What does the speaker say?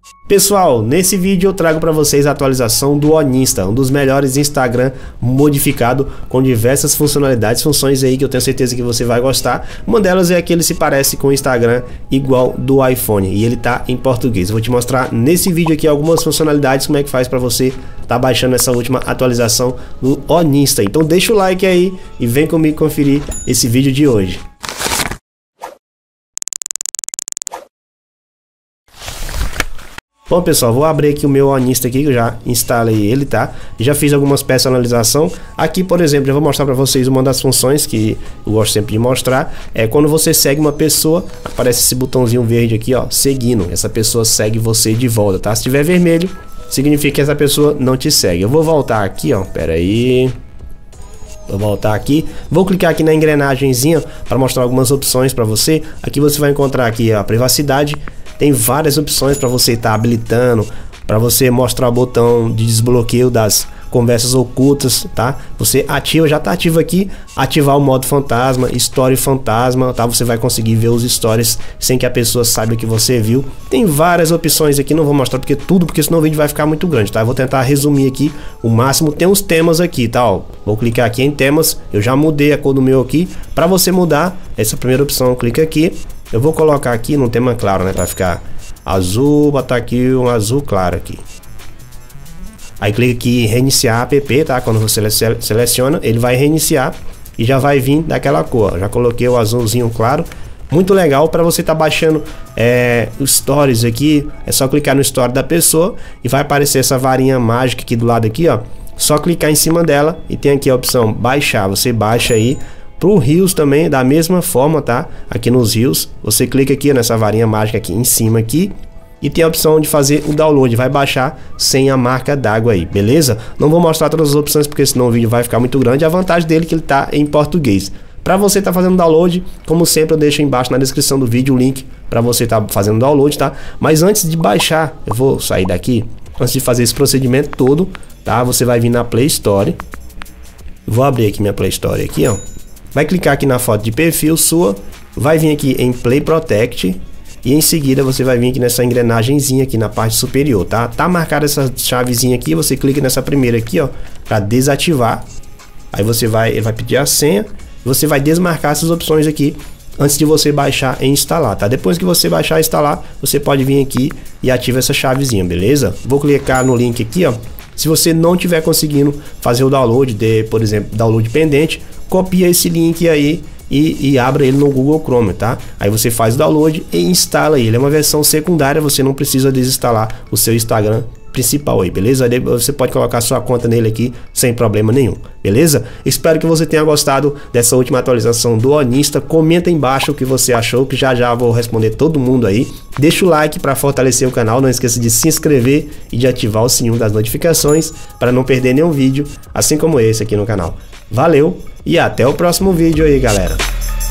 Pessoal, nesse vídeo eu trago para vocês a atualização do Onista, um dos melhores Instagram modificado com diversas funcionalidades, funções aí que eu tenho certeza que você vai gostar. Uma delas é que ele se parece com o Instagram igual do iPhone e ele tá em português. Eu vou te mostrar nesse vídeo aqui algumas funcionalidades, como é que faz para você tá baixando essa última atualização do Onista. Então deixa o like aí e vem comigo conferir esse vídeo de hoje. Bom pessoal, vou abrir aqui o meu Onista aqui, que eu já instalei ele, tá? Já fiz algumas personalizações. Aqui, por exemplo, eu vou mostrar para vocês uma das funções que eu gosto sempre de mostrar. É quando você segue uma pessoa, aparece esse botãozinho verde aqui, ó, seguindo. Essa pessoa segue você de volta, tá? Se tiver vermelho, significa que essa pessoa não te segue. Eu vou voltar aqui, ó, pera aí. Vou voltar aqui, vou clicar aqui na engrenagemzinha para mostrar algumas opções para você. Aqui você vai encontrar aqui a privacidade. Tem várias opções para você estar habilitando, para você mostrar o botão de desbloqueio das conversas ocultas, tá? Você ativa, já tá ativo aqui, ativar o modo fantasma, story fantasma, tá? Você vai conseguir ver os stories sem que a pessoa saiba que você viu. Tem várias opções aqui, não vou mostrar porque senão o vídeo vai ficar muito grande, tá? Eu vou tentar resumir aqui o máximo. Tem uns temas aqui, tá? Ó, vou clicar aqui em temas, eu já mudei a cor do meu aqui. Para você mudar essa primeira opção, clica aqui. Eu vou colocar aqui no tema claro, né? Para ficar azul, botar aqui um azul claro aqui. Aí clica aqui em reiniciar app, tá? Quando você seleciona, ele vai reiniciar e já vai vir daquela cor. Já coloquei o azulzinho claro. Muito legal para você estar baixando os stories aqui. É só clicar no story da pessoa e vai aparecer essa varinha mágica aqui do lado aqui, ó. Só clicar em cima dela e tem aqui a opção baixar. Você baixa aí. Pro Reels também, da mesma forma, tá? Aqui nos Reels, você clica aqui nessa varinha mágica aqui em cima aqui e tem a opção de fazer o download, vai baixar sem a marca d'água aí, beleza? Não vou mostrar todas as opções porque senão o vídeo vai ficar muito grande. A vantagem dele é que ele tá em português. Para você tá fazendo download, como sempre eu deixo embaixo na descrição do vídeo o link para você tá fazendo download, tá? Mas antes de baixar, eu vou sair daqui, antes de fazer esse procedimento todo, tá? Você vai vir na Play Store. Vou abrir aqui minha Play Store aqui, ó. Vai clicar aqui na foto de perfil sua, vai vir aqui em Play Protect e em seguida você vai vir aqui nessa engrenagemzinha aqui na parte superior, tá? Tá marcada essa chavezinha aqui, você clica nessa primeira aqui, ó, para desativar. Aí ele vai pedir a senha, você vai desmarcar essas opções aqui antes de você baixar e instalar, tá? Depois que você baixar e instalar, você pode vir aqui e ativa essa chavezinha, beleza? Vou clicar no link aqui, ó. Se você não tiver conseguindo fazer o download de, por exemplo, download pendente, copia esse link aí e abra ele no Google Chrome, tá? Aí você faz o download e instala ele. É uma versão secundária, você não precisa desinstalar o seu Instagram principal aí, beleza? Aí você pode colocar sua conta nele aqui sem problema nenhum, beleza? Espero que você tenha gostado dessa última atualização do Onista. Comenta aí embaixo o que você achou, que já vou responder todo mundo aí. Deixa o like para fortalecer o canal, não esqueça de se inscrever e de ativar o sininho das notificações para não perder nenhum vídeo, assim como esse aqui no canal. Valeu e até o próximo vídeo aí, galera.